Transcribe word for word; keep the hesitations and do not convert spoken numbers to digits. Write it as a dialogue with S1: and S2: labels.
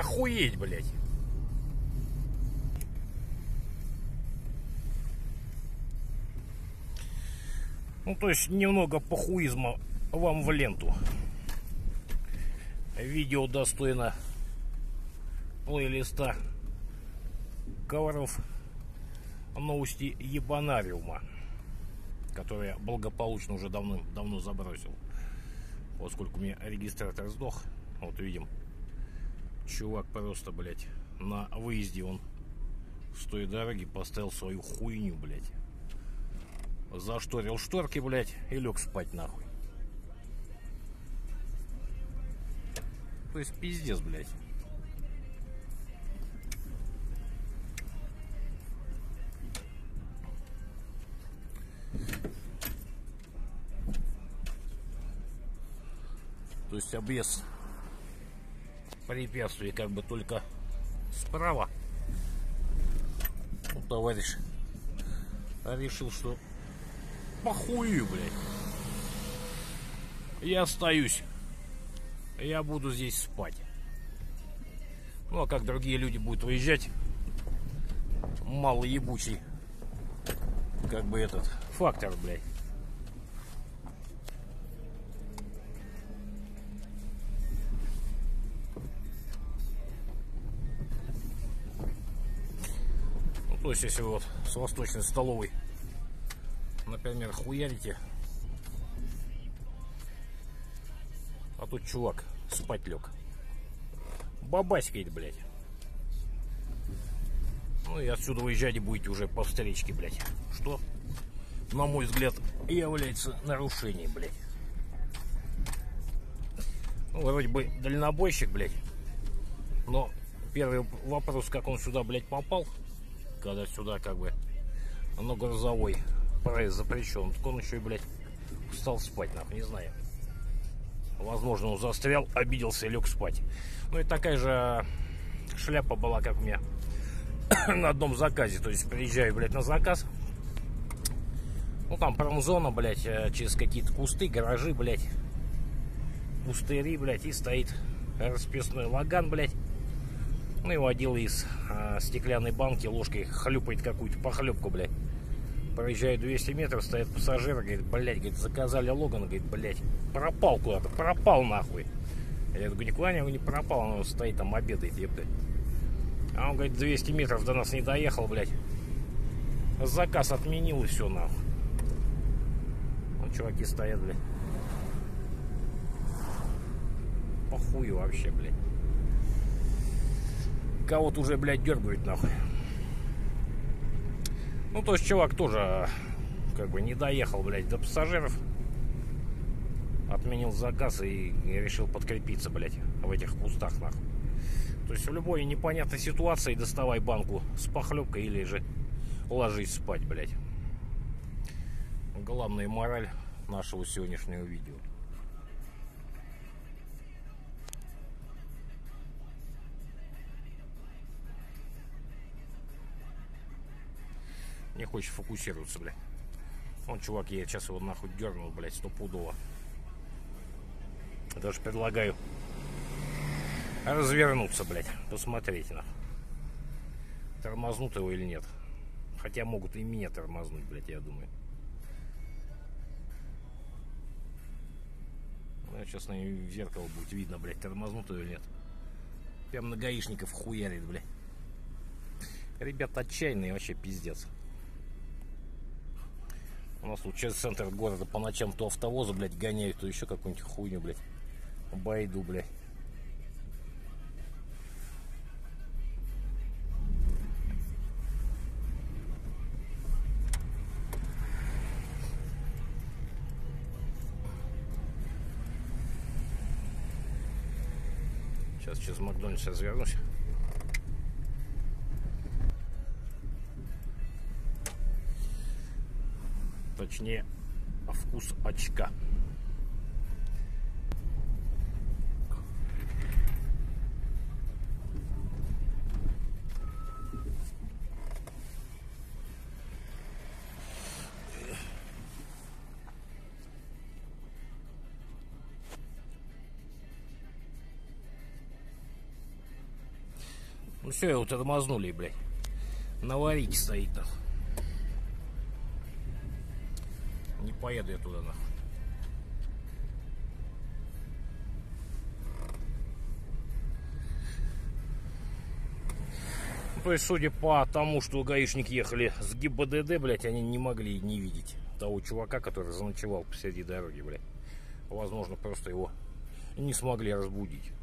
S1: Охуеть, блядь. Ну, то есть немного похуизма вам в ленту. Видео достойно плейлиста Коваров новости ебанариума, который я благополучно уже давно, давно забросил, поскольку у меня регистратор сдох. Вот видим, чувак просто, блядь, на выезде он с той дороги поставил свою хуйню, блядь, зашторил шторки, блядь, и лег спать нахуй. То есть пиздец, блядь. То есть объезд препятствий как бы только справа. Ну, товарищ решил, что похую, блядь. Я остаюсь. Я буду здесь спать. Ну, а как другие люди будут выезжать, малоебучий, как бы этот фактор, блядь. Ну, то есть, если вы вот с восточной столовой, например, хуярите, а тут чувак спать лег, бабаськает, блядь. Ну и отсюда выезжать будете уже по встречке, блядь. Что, на мой взгляд, является нарушением, блядь. Ну, вроде бы дальнобойщик, блядь. Но первый вопрос, как он сюда, блядь, попал, когда сюда, как бы, на грузовой проезд запрещен. Так он еще и, блядь, стал спать, нахуй, не знаю. Возможно, он застрял, обиделся и лег спать. Ну и такая же шляпа была, как у меня на одном заказе. То есть приезжаю, блядь, на заказ. Ну там промзона, блядь, через какие-то кусты, гаражи, блядь, пустыри, блядь, и стоит расписной лаган, блядь. Ну и водила из а, стеклянной банки ложкой хлюпает какую-то похлебку, блядь. Проезжаю двести метров, стоит пассажир, говорит, блядь, говорит, заказали Логан, говорит, блядь, пропал куда-то, пропал нахуй. Я говорю, никуда не пропал, он стоит там, обедает, ебать. А он, говорит, двести метров до нас не доехал, блядь. Заказ отменил и все, нахуй. Ну, чуваки стоят, блядь. Похуй вообще, блядь. Кого-то уже, блядь, дергают, нахуй. Ну, то есть чувак тоже, как бы, не доехал, блядь, до пассажиров. Отменил заказ и решил подкрепиться, блядь, в этих кустах, нахуй. То есть в любой непонятной ситуации доставай банку с похлебкой или же ложись спать, блядь. Главная мораль нашего сегодняшнего видео. Не хочешь фокусироваться, блядь. Вон, чувак, я сейчас его нахуй дернул, блядь, стопудово. Даже предлагаю развернуться, блядь, посмотреть, нахуй. Тормознут его или нет. Хотя могут и меня тормознуть, блядь, я думаю. Ну, сейчас на в зеркало будет видно, блядь, тормознут его или нет. Прям на гаишников хуярит, блядь. Ребята отчаянные, вообще пиздец. У нас тут через центр города по ночам то автовозы, блядь, гоняют, то еще какую-нибудь хуйню, блядь. Байду, блядь. Сейчас через Макдональдс развернусь. Точнее, вкус очка. Ну все, его тормознули, блядь. На аварийке стоит там. Не поеду я туда, нахуй. То есть, судя по тому, что гаишники ехали с ГИБДД, блядь, они не могли не видеть того чувака, который заночевал посреди дороги, блядь. Возможно, просто его не смогли разбудить.